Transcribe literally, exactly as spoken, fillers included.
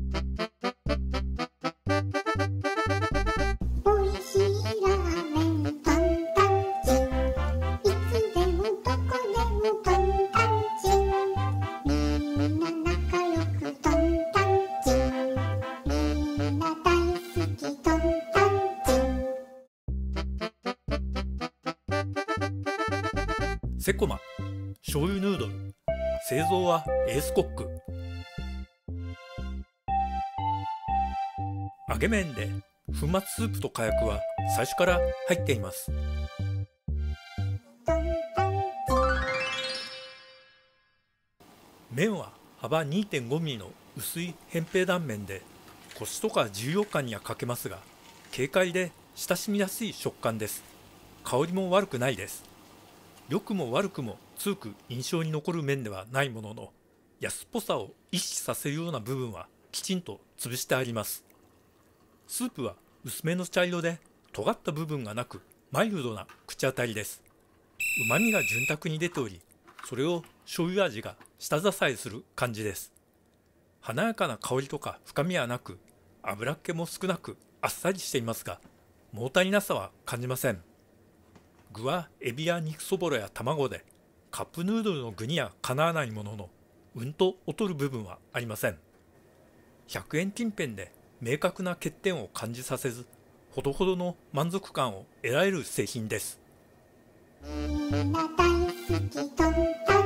おいしいラーメントンタンチン、いつでもどこでもトンタンチン、みんな仲良くトンタンチン、みんな大好きトンタンチン。 セコマ醤油ヌードル、製造はエースコック。揚げ麺で粉末スープと火薬は最初から入っています。麺は幅 にてんごミリの薄い扁平断面で、コシとか重量感には欠けますが、軽快で親しみやすい食感です。香りも悪くないです。良くも悪くも強く印象に残る麺ではないものの、安っぽさを意識させるような部分はきちんと潰してあります。スープは薄めの茶色で尖った部分がなく、マイルドな口当たりです。うまみが潤沢に出ており、それを醤油味が下支えする感じです。華やかな香りとか深みはなく、油っ気も少なくあっさりしていますが、物足りなさは感じません。具はエビや肉そぼろや卵で、カップヌードルの具にはかなわないものの、うんと劣る部分はありません。ひゃくえん近辺で明確な欠点を感じさせず、ほどほどの満足感を得られる製品です。 みんな大好きトンタン